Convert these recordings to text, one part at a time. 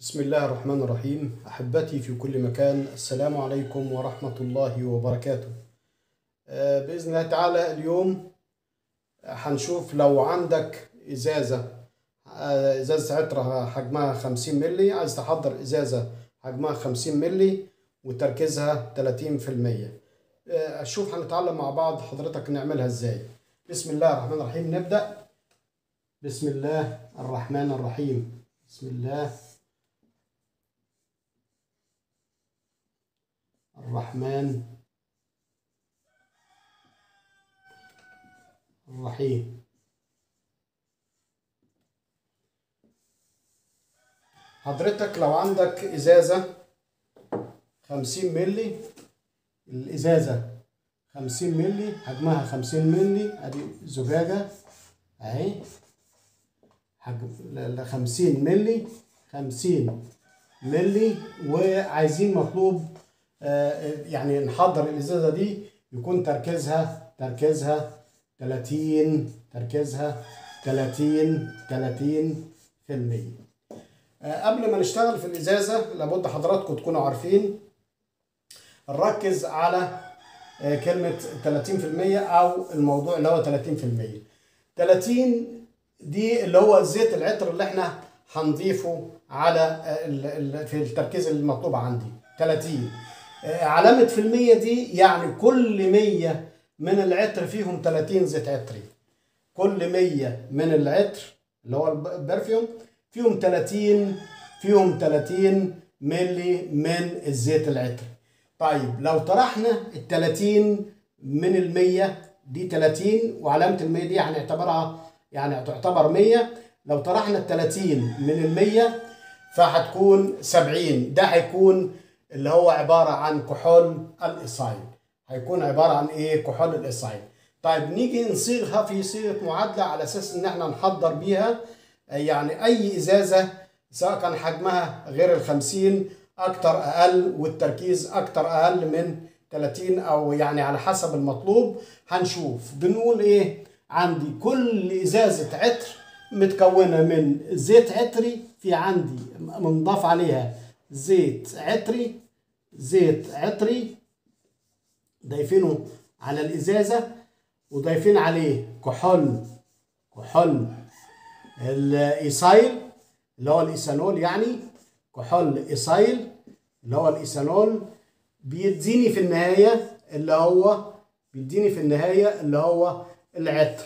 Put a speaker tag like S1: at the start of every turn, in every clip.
S1: بسم الله الرحمن الرحيم. أحبتي في كل مكان، السلام عليكم ورحمة الله وبركاته. بإذن الله تعالى اليوم هنشوف لو عندك إزازة عطرة حجمها 50 ملي، عايز تحضر إزازة حجمها 50 ملي وتركيزها 30%. شوف هنتعلم مع بعض حضرتك نعملها إزاي. بسم الله الرحمن الرحيم. نبدأ. بسم الله الرحمن الرحيم. بسم الله الرحمن الرحيم. حضرتك لو عندك إزازة 50 ملي، الإزازة 50 ملي حجمها 50 ملي، أدي زجاجة أهي حجم 50 ملي 50 ملي، وعايزين مطلوب يعني نحضر الإزازة دي يكون تركيزها 30%. قبل ما نشتغل في الإزازة لابد حضراتكم تكونوا عارفين نركز على كلمة 30% أو الموضوع اللي هو 30%. 30 دي اللي هو زيت العطر اللي احنا هنضيفه على في التركيز المطلوب عندي 30. علامة في المية دي يعني كل 100 من العطر فيهم 30 زيت عطري. كل 100 من العطر اللي هو البرفيوم فيهم 30 ملي من الزيت العطري. طيب لو طرحنا ال 30 من ال 100 دي 30، وعلامة ال 100 دي هنعتبرها يعني تعتبر 100. لو طرحنا ال 30 من ال 100 فهتكون 70. ده هيكون اللي هو عبارة عن كحول الإيثايل. هيكون عبارة عن إيه؟ كحول الإيثايل. طيب نيجي نصيغها في صيغة معادلة على أساس إن إحنا نحضر بيها يعني أي إزازة سواء كان حجمها غير ال50 أكتر أقل والتركيز أكتر أقل من 30 أو يعني على حسب المطلوب. هنشوف بنقول إيه. عندي كل إزازة عطر متكونة من زيت عطري، في عندي منضاف عليها زيت عطري ضايفينه على الإزازة، وضايفين عليه كحول الإيثايل اللي هو الإيثانول، يعني كحول إيثايل اللي هو الإيثانول بيديني في النهاية اللي هو العطر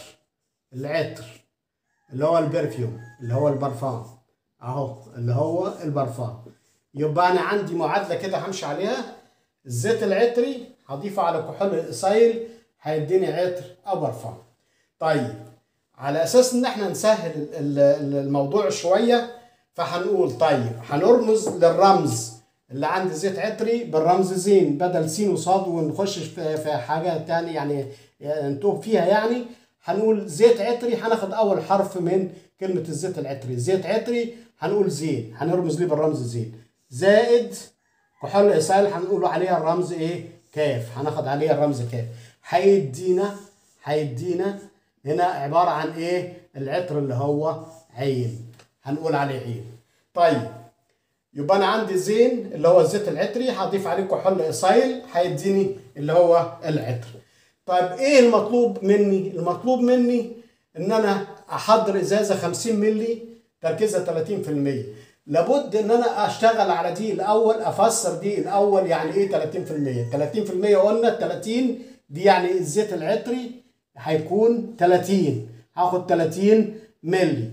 S1: اللي هو البرفيوم اللي هو البرفان اهو اللي هو البرفان. يبقى انا عندي معادله كده همشي عليها. الزيت العطري هضيفه على كحول الإيثايل هيديني عطر او برفان. طيب على اساس ان احنا نسهل الموضوع شويه فهنقول طيب هنرمز للرمز اللي عند زيت عطري بالرمز زين بدل سين وصاد، ونخش في حاجه تاني يعني نتوب فيها. يعني هنقول زيت عطري هناخد اول حرف من كلمه الزيت العطري. زيت عطري هنقول زين، هنرمز ليه بالرمز زين، زائد كحول الإيثايل هنقول عليها الرمز ايه؟ كاف، هناخد عليها الرمز كاف. هيدينا هنا عباره عن ايه؟ العطر اللي هو عين، هنقول عليه عين. طيب يبقى انا عندي زين اللي هو الزيت العطري هضيف عليه كحول الإيثايل هيديني اللي هو العطر. طيب ايه المطلوب مني؟ المطلوب مني ان انا احضر ازازه 50 ملي تركيزها 30%. لابد ان انا اشتغل على دي الاول، افسر دي الاول يعني ايه 30%. 30% قلنا 30 دي يعني الزيت العطري هيكون 30، هاخد 30 ملي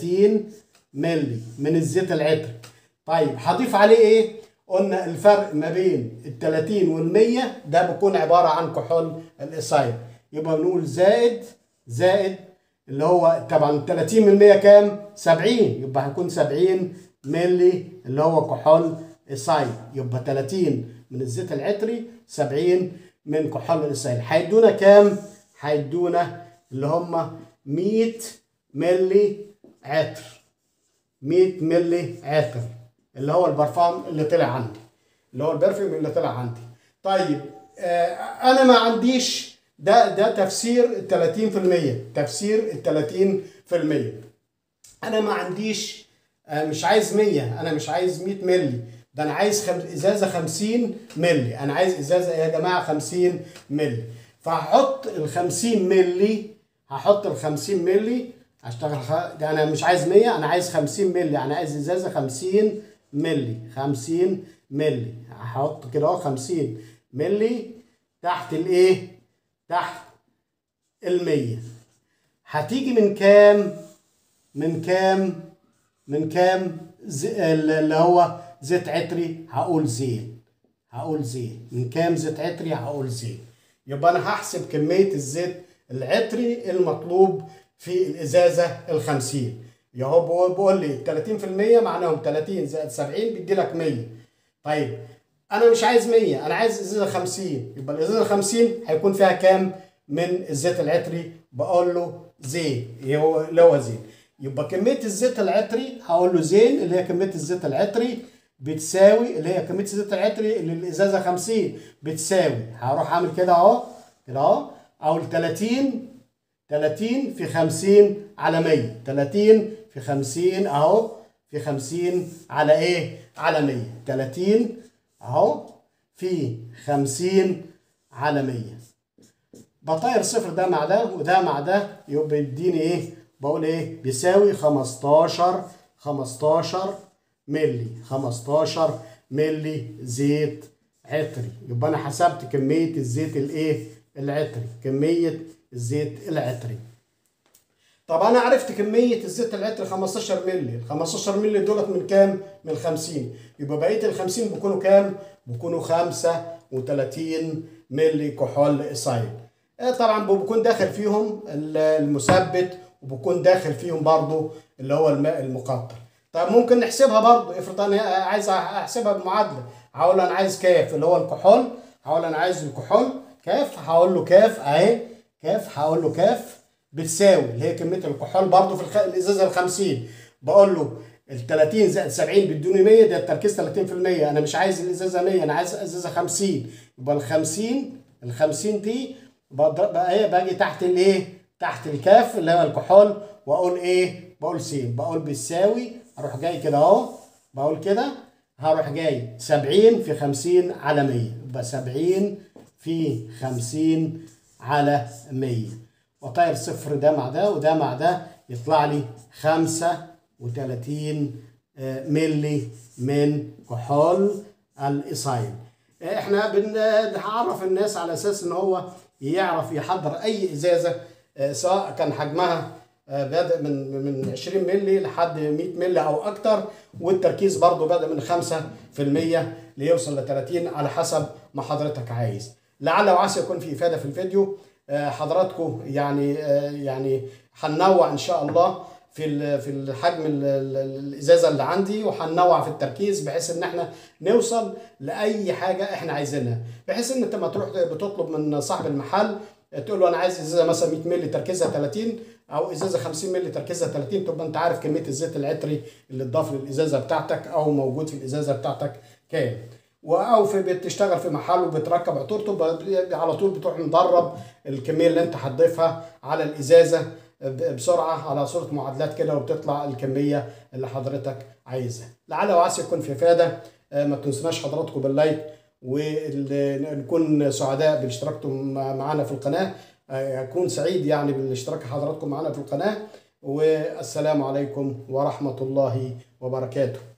S1: من الزيت العطري. طيب هضيف عليه ايه؟ قلنا الفرق ما بين ال 30 وال 100 ده بيكون عباره عن كحول الإيثايل. يبقى بنقول زائد اللي هو طبعا 30 من 100 كام؟ 70، يبقى هيكون 70 ملي اللي هو كحول إيثايل. يبقى 30 من الزيت العطري 70 من كحول الإيثايل هيدونا كام؟ هيدونا اللي هم 100 ملي عطر. 100 ملي عطر اللي هو البرفان اللي طلع عندي، اللي هو البرفيوم اللي طلع عندي. طيب انا ما عنديش ده تفسير ال 30%. انا ما عنديش مش عايز 100، انا مش عايز 100 مللي، ده انا عايز ازازه 50 مللي، انا عايز ازازه يا جماعه 50 مللي. فهحط ال 50 مللي، هحط ال 50 مللي، هشتغل ده انا مش عايز 100، انا عايز 50 مللي، انا عايز ازازه 50 مللي، 50 مللي. هحط كده اهو 50 مللي تحت الايه؟ تحت ال 100. هتيجي من كام؟ من كام؟ من كام؟ اللي هو زيت عطري، هقول زين، هقول زين. من كام زيت عطري؟ هقول زين. يبقى انا هحسب كمية الزيت العطري المطلوب في الازازة ال 50. يهو بيقول لي 30% معناهم 30 زائد 70 بيدي لك 100. طيب انا مش عايز 100، انا عايز ازازة 50، يبقى الازازة 50 هيكون فيها كام من الزيت العطري؟ بقول له زين، اللي هو زين. يبقى كمية الزيت العطري هقول له زين، اللي هي كمية الزيت العطري بتساوي، اللي هي كمية الزيت العطري اللي الازازة 50 بتساوي، هروح اعمل كده اهو، كده اهو، اقول 30 في 50 على 100، 30 في 50 اهو، في 50 على ايه؟ على 100. 30 اهو في 50 على 100. بطاير صفر ده مع ده وده مع ده، يبقى يديني ايه؟ بقول ايه؟ بيساوي 15 مللي، 15 مللي زيت عطري. يبقى انا حسبت كمية الزيت الايه؟ العطري، كمية الزيت العطري. طب انا عرفت كمية الزيت العطري 15 مللي، ال 15 مللي دولت من كام؟ من 50. يبقى بقية ال 50 بيكونوا كام؟ بيكونوا 35 مللي كحول إيثايل. طبعا بيكون داخل فيهم المثبت، وبيكون داخل فيهم برضو اللي هو الماء المقطر. طب ممكن نحسبها برضو، افرض انا عايز احسبها بمعادله، هقول انا عايز كاف اللي هو الكحول، هقول انا عايز الكحول كاف، هقول له كاف اهي، كاف هقول له كاف بتساوي اللي هي كميه الكحول برضو في الازازه ال 50. بقول له ال 30 زائد 70 بيدوني 100، ده التركيز 30%، انا مش عايز الازازه 100، انا عايز الازازه 50. يبقى ال 50 دي بقى ايه؟ باجي تحت الايه؟ تحت الكاف اللي هو الكحول، واقول ايه؟ بقول س، بقول بتساوي، اروح جاي كده اهو، بقول كده، هروح جاي 70 في 50 على 100، يبقى 70 في 50 على 100. وطاير صفر ده مع ده وده مع ده، يطلع لي 35 ملي من كحول الإيثايل. احنا بنعرف الناس على اساس ان هو يعرف يحضر اي ازازه، سواء كان حجمها بادئ من 20 مللي لحد 100 مللي او اكتر، والتركيز برضو بادئ من 5% ليوصل ل 30 على حسب ما حضرتك عايز. لعل وعسى يكون في افاده في الفيديو. حضراتكم يعني هننوع ان شاء الله في الحجم الازازه اللي عندي، وهننوع في التركيز بحيث ان احنا نوصل لاي حاجه احنا عايزينها، بحيث ان انت ما تروح بتطلب من صاحب المحل تقول له انا عايز ازازه مثلا 100 مللي تركيزها 30، او ازازه 50 مللي تركيزها 30، تبقى انت عارف كميه الزيت العطري اللي اتضاف للازازه بتاعتك او موجود في الازازه بتاعتك كام. او بتشتغل في محل وبتركب عطورته، على طول بتروح مدرب الكميه اللي انت هتضيفها على الازازه بسرعه على صوره معادلات كده، وبتطلع الكميه اللي حضرتك عايزها. لعل وعسى يكون في افاده. ما تنسوناش حضراتكم باللايك، ونكون سعداء باشتراككم معنا في القناه. اكون سعيد يعني بالاشتراك حضراتكم معنا في القناه. والسلام عليكم ورحمه الله وبركاته.